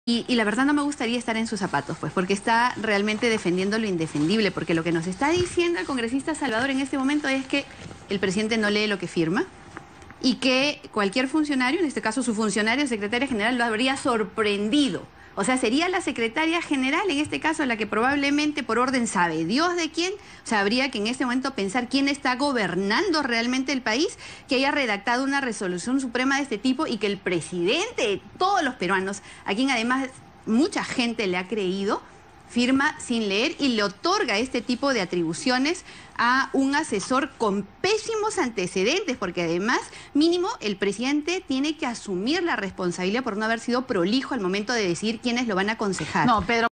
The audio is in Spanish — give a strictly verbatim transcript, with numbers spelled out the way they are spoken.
Y, y la verdad no me gustaría estar en sus zapatos, pues, porque está realmente defendiendo lo indefendible, porque lo que nos está diciendo el congresista Salvador en este momento es que el presidente no lee lo que firma y que cualquier funcionario, en este caso su funcionario, secretaria general, lo habría sorprendido. O sea, sería la secretaria general, en este caso, la que probablemente por orden sabe Dios de quién. O sea, habría que en este momento pensar quién está gobernando realmente el país, que haya redactado una resolución suprema de este tipo y que el presidente de todos los peruanos, a quien además mucha gente le ha creído, firma sin leer y le otorga este tipo de atribuciones a un asesor con pésimos antecedentes, porque además, mínimo, el presidente tiene que asumir la responsabilidad por no haber sido prolijo al momento de decir quiénes lo van a aconsejar. No, Pedro.